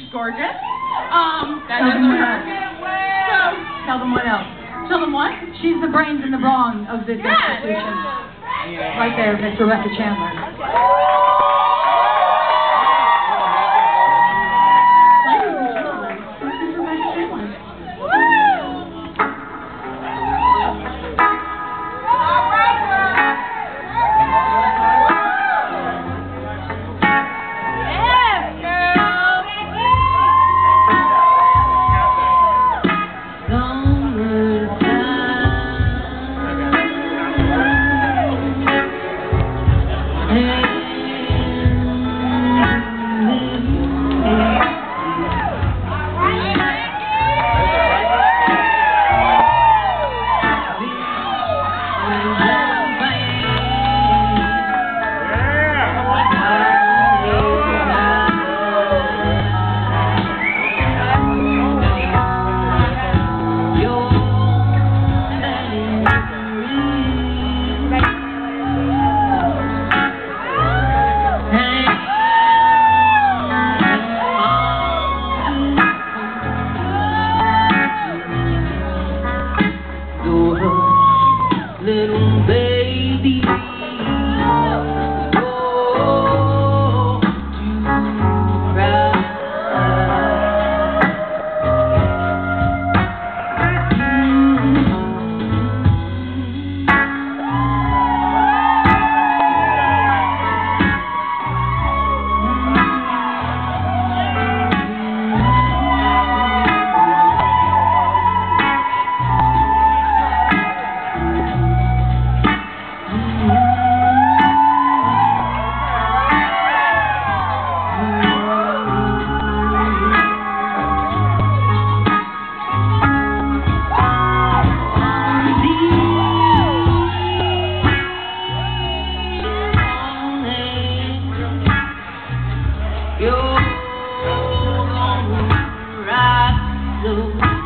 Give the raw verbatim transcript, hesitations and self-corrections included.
she's gorgeous. Um, that Tell doesn't them what hurt. else. So, Tell them what else. tell them what? She's the brains and the brawn of this Yes. institution. Right there, Miss Rebecca Chandler. Ladies and gentlemen, this is Rebecca Chandler. Little baby, oh, to cry. You're gonna ride the